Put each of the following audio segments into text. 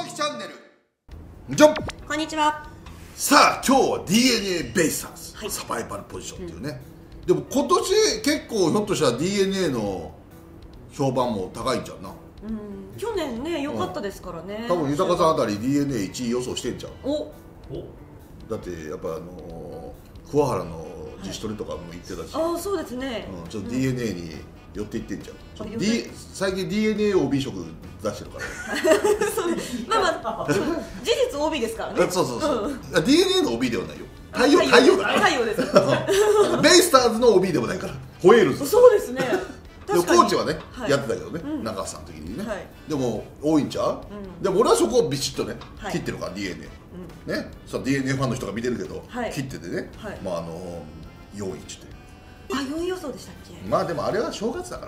きチャンネルじゃん。 こんにちは。 さあ今日は DNA ベイスターズ、 はい、 サバイバルポジションっていうね、でも今年結構ひょっとしたら DNA の評判も高いんじゃんな。 去年ね良かったですからね。 多分豊さんあたり DNA1 位予想してんじゃん。 おだってやっぱ桑原の自主トレとかも行ってたし、 ああそうですね、 ちょっと DNA に寄っていってんじゃん。最近 DNA 出してるからそうまあ事実 OB ですからね。 そう、DNA の OB ではないよ。太陽だから太陽です。 ベイスターズの OB でもないから、ホエールズ。 そうですね。 でもコーチはね、やってたけどね、中瀬さんの時にね。でも多いんちゃう。でも俺はそこをビシッとね切ってるから DNA ね。さあ DNA ファンの人が見てるけど切っててね、まあ4位って。 4位予想でしたっけ。 まあでもあれは正月だから、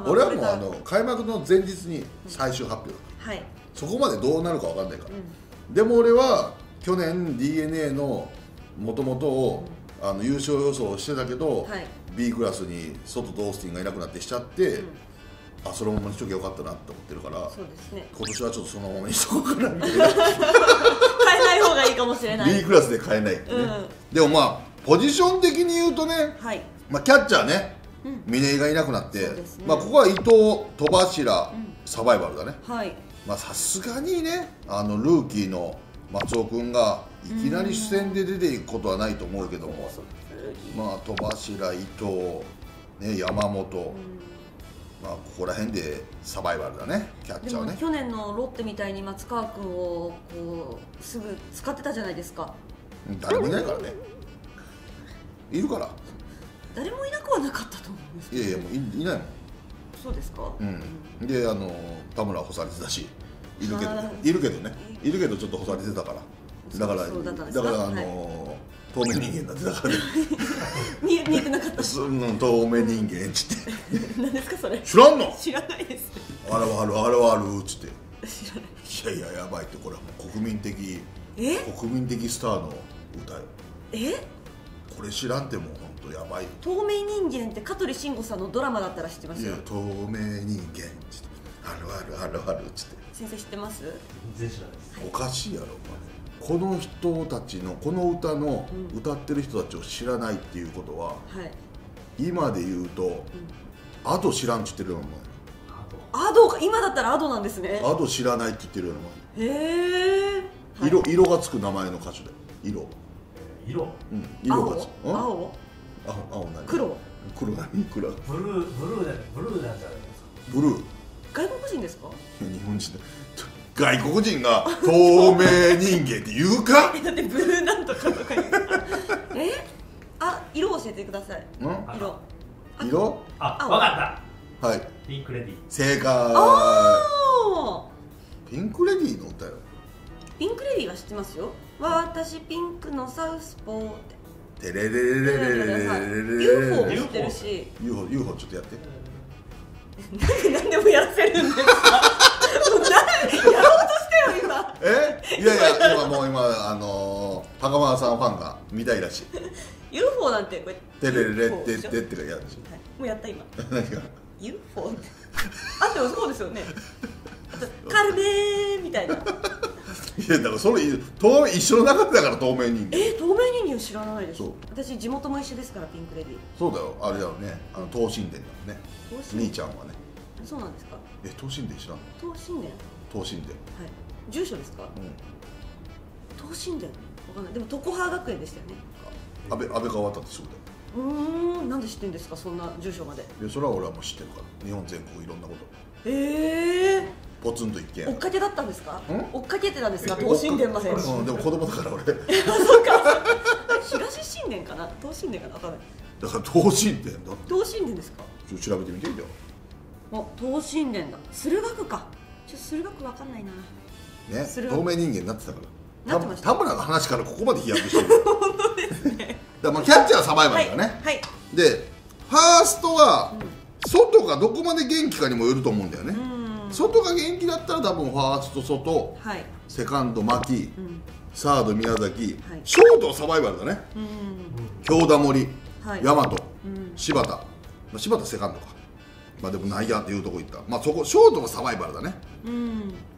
俺はもう開幕の前日に最終発表だから、そこまでどうなるか分かんないから。でも俺は去年 DNA のもともとを優勝予想してたけど、B クラスにソトとオースティンがいなくなってしちゃって、そのままにしときゃよかったなって思ってるから、今年はちょっとそのままにしとこうかなみたいな。変えない方がいいかもしれない。 B クラスで変えないってね。でもまあポジション的に言うとね、キャッチャーね、嶺井がいなくなって、ここは伊藤、戸柱、サバイバルだね。さすがにね、ルーキーの松尾君がいきなり主戦で出ていくことはないと思うけども、戸柱、伊藤、山本、ここら辺でサバイバルだね、キャッチャーはね。 去年のロッテみたいに松川君をすぐ使ってたじゃないですか。 誰もいないからね。いるから。 誰もいなくはなかったと思うんですけど。 いやもういないもん。 そうですか。 で田村は干されてたし、いるけどちょっと干されてたから。だから透明人間になってたからね。 見えてなかった。 透明人間っつって。 何ですかそれ。 知らんの？ 知らないです。 あれはあるっつって。 知らない。 いややばいって、これはもう国民的スターの歌よ。これ知らんってもう本当やばいよ。 透明人間って香取慎吾さんのドラマだったら知ってますよ。 いや透明人間っつって、あるっつって。 先生知ってます？ 全然知らないです。 おかしいやろお前。この人たちのこの歌の歌ってる人たちを知らないっていうことは、今で言うとアド知らんって言ってるようなもん。 アドか、今だったらアドなんですね。 アド知らないって言ってるようなもん。 へえ。 色がつく名前の歌手で。色がつく。 青何？ 黒何？ ブルーなんじゃないですか。 ブルー。 外国人ですか？ 日本人で。外国人が透明人間って言うか？ だってブルーなんとかとか言う。色教えてください。色。 わかった。 はい。 ピンクレディー。 正解。ピンクレディーの歌よ。 ピンクレディーは知ってますよ。私ピンクのサウスポーって。 テレレレレレレレレ。 UFO も知ってるし。 UFO ちょっとやって。 何でもやらせるんですか？やろうとしてよ今。 いや今高間さんファンが見たいらしい。 UFO なんてこれテレレレってってかやるでしょ。 もうやった今。 何が UFO ってあってもそうですよね。カルメーみたいな。 いやだからそれ一緒の中だから透明人間。 透明人間知らないです。私地元も一緒ですから。ピンクレディー。そうだよ、あれだよね、東神殿だよね。兄ちゃんはね。 そうなんですか。 東神殿知らんの？ 東神殿。 東神殿。 住所ですか？東神殿わかんない。でも常葉学園でしたよね。 安倍川渡ってそうだよ。 なんで知ってんですか、そんな住所まで。 それは俺はもう知ってるから、日本全国いろんなこと。ポツンと一軒。 追っかけだったんですか？追っかけてたんですか、東神殿まで。 でも子供だから俺。 そうか。東神殿かな、東神殿かな、わかんない。 だから東神殿だ。 東神殿ですか？ 調べてみていいよ。 東神殿だ。駿河区か。駿河区わかんないな。 ね、透明人間になってたから。田村の話からここまで飛躍してる。 本当ですね。 だからキャッチャーはサバイバルだね。でファーストは外がどこまで元気かにもよると思うんだよね。外が元気だったら多分ファースト外、セカンド牧、サード宮崎、ショートはサバイバルだね。京田森、大和、柴田、柴田セカンドか。でも内野っていうとこ行った。そこショートはサバイバルだね。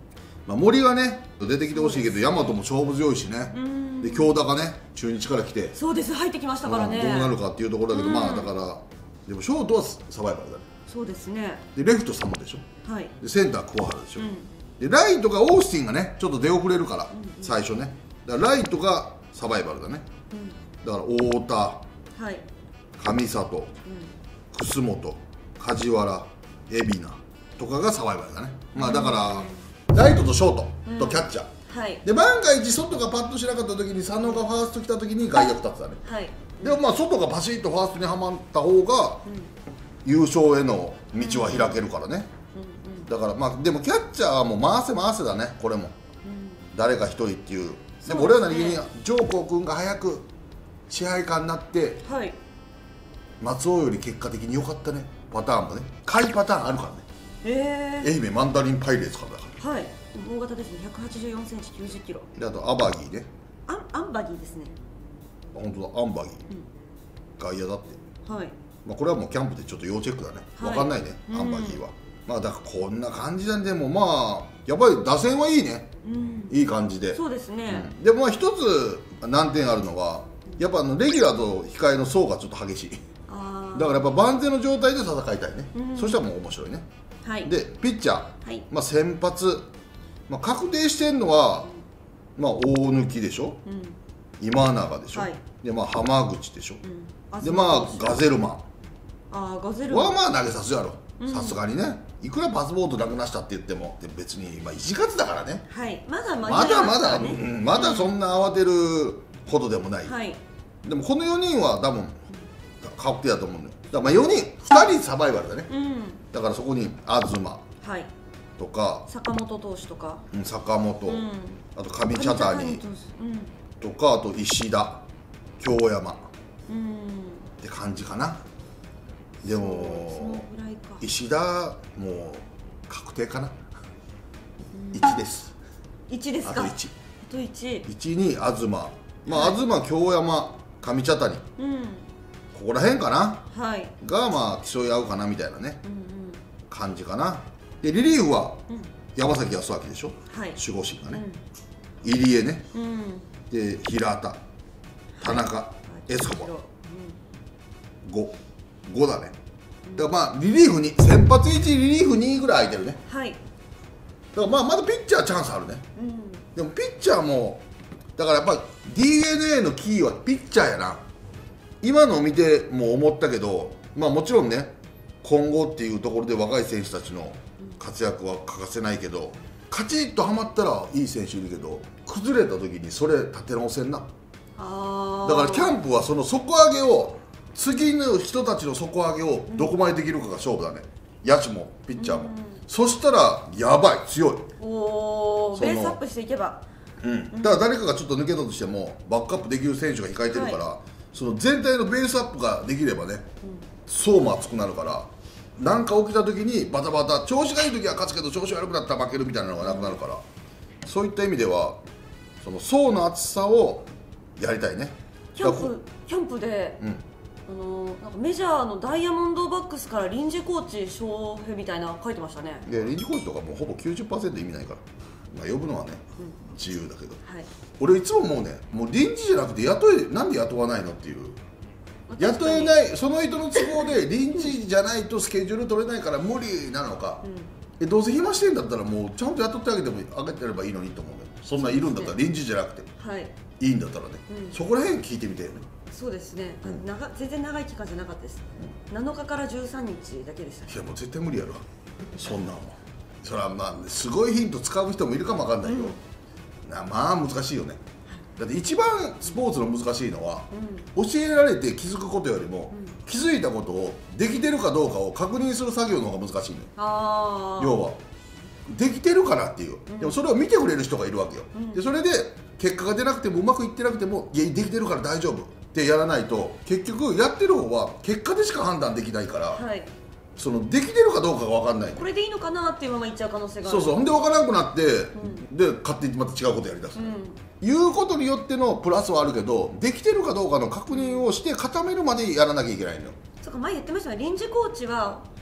森がね出てきてほしいけど、大和も勝負強いしね。で京田がね中日から来て、 そうです、入ってきましたからね。 どうなるかっていうところだけど、まあだからでもショートはサバイバルだね。 そうですね。 でレフト佐野でしょ。でセンター桑原でしょ。でライトがオースティンがねちょっと出遅れるから、最初ね。だからライトがサバイバルだね。だから太田、上里、楠本、梶原、海老名とかがサバイバルだね。まあだからライトとショートとキャッチャー、で万が一外がパッとしなかった時に佐野がファースト来た時に外野2つだね。でもまあ外がパシッとファーストにはまった方が優勝への道は開けるからね。だからまあでもキャッチャーはもう回せだね。これも誰か一人っていう。でも俺は何気に上皇君が早く支配下になって松尾より結果的に良かったねパターンもね、下位パターンあるからね。愛媛マンダリンパイレーツからだから。 大型ですね。184センチ、90キロ。 であとアバギーね。 アンバギーですね。 本当だ、アンバギー、外野だって。まあこれはもうキャンプでちょっと要チェックだね。分かんないね、アンバギーは。まあだからこんな感じなんで、もまあやっぱり打線はいいね。いい感じで。 そうですね。 でもまあ一つ難点あるのはやっぱレギュラーと控えの層がちょっと激しい。だからやっぱ万全の状態で戦いたいね。そしたらもう面白いね。でピッチャー、まあ先発、まあ、確定してるのは、まあ、大貫でしょ、今永でしょ、でまあ浜口でしょ、でまあガゼルマンはまあ投げさすやろ、さすがにね。いくらパスポートなくなしたって言っても別にまあ1月だからね。まだそんな慌てるほどでもない。でもこの4人は多分確定だと思うんだよ。だからまあ2人サバイバルだね。だからそこに東とか坂本投手とか、 坂本、あと上茶谷とか、あと石田、京山って感じかな。でも石田もう確定かな。1です。 1ですか。 あと1。 あと1。 1に東、まあ東、京山、上茶谷、ここら辺かながまあ競い合うかなみたいなね感じかな。でリリーフは山崎康晃でしょ、守護神がね。入江ね、で平田、田中、エスコバ、5だね。だからまあリリーフに先発1、リリーフ2ぐらい空いてるね。だからまあまだピッチャーチャンスあるね。でもピッチャーもだからやっぱ DNA のキーはピッチャーやな。今のを見ても思ったけど、まあもちろんね今後っていうところで若い選手たちの活躍は欠かせないけど、カチッとはまったらいい選手いるけど崩れた時にそれ立て直せんな。だからキャンプはその底上げを、次の人たちの底上げをどこまでできるかが勝負だね。野手もピッチャーも。そしたらやばい、強い。 ベースアップしていけば。 だから誰かがちょっと抜けたとしてもバックアップできる選手が控えてるから、その全体のベースアップができればね、層も厚くなるから、何か起きた時にバタバタ、調子がいい時は勝つけど調子悪くなったら負けるみたいなのがなくなるから、そういった意味ではその層の厚さをやりたいね。 キャンプで、なんかメジャーのダイヤモンドバックスから臨時コーチ招聘みたいな書いてましたね。 で臨時コーチとかもうほぼ 90% 意味ないから、まあ、呼ぶのはね、自由だけど、俺いつももうね、もう臨時じゃなくてなんで雇わないのっていう。雇えない、その人の都合で臨時じゃないとスケジュール取れないから無理なのか、どうせ暇してんだったらもうちゃんと雇ってあげてればいいのにと思うね。そんないるんだったら臨時じゃなくて、いいんだったらね、そこら辺聞いてみたいよね。 そうですね、全然長い期間じゃなかったです。7日から13日だけでした。 いやもう絶対無理やろ、そんなんは。それはまあすごいヒント使う人もいるかもわかんないよ、まあ難しいよね。だって一番スポーツの難しいのは、教えられて気づくことよりも、気づいたことをできてるかどうかを確認する作業の方が難しいのよ。要はできてるかなっていう、でもそれを見てくれる人がいるわけよ。でそれで結果が出なくてもうまくいってなくても、いやできてるから大丈夫ってやらないと、結局やってる方は結果でしか判断できないから、そのできてるかどうかが分かんない。 これでいいのかなっていうままいっちゃう可能性がある。 ほんで分からなくなって、で勝手にまた違うことやりだす、いうことによってのプラスはあるけど、できてるかどうかの確認をして固めるまでやらなきゃいけないのよ。 そうか、前言ってましたね、臨時コーチは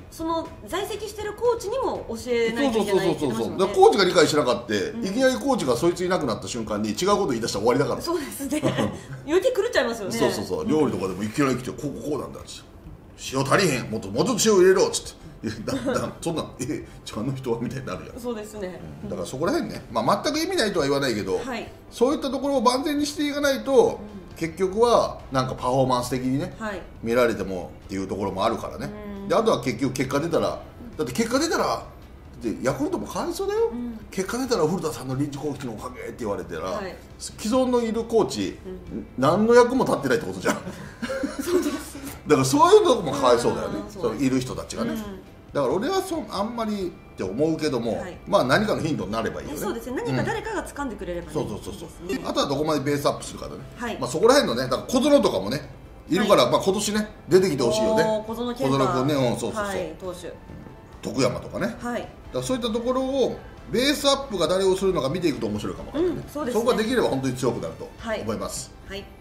その在籍してるコーチにも教えないといけないって言ってましたもんね。 だからコーチが理解しなかった、いきなりコーチがそいついなくなった瞬間に違うこと言い出したら終わりだから。 そうですね余計狂っちゃいますよね。 そう料理とかでもいきなり来て、こうなんだっつって、塩足りへん、もうちょっと塩入れろっつって、そんなあの人はみたいになるやん。 そうですね、 だからそこら辺ね、全く意味ないとは言わないけど、そういったところを万全にしていかないと、結局はなんかパフォーマンス的にね、見られてもっていうところもあるからね。であとは結局結果出たら、だって結果出たらヤクルトもかわいそうだよ、結果出たら古田さんの臨時コーチのおかげって言われたら、既存のいるコーチ、何の役も立ってないってことじゃんそうですだからそういうとこもかわいそうだよね、そのいる人たちがね。だから俺はあんまりって思うけども、何かのヒントになればいいよね。 そうですね、何か誰かが掴んでくれればね。 そうあとはどこまでベースアップするかだね。そこら辺のね、だから小園とかもねいるから、今年ね出てきてほしいよね。 小園君ね、そう投手、 徳山とかね。だからそういったところをベースアップが誰をするのか見ていくと面白いかもわからないね。そこができれば本当に強くなると思います。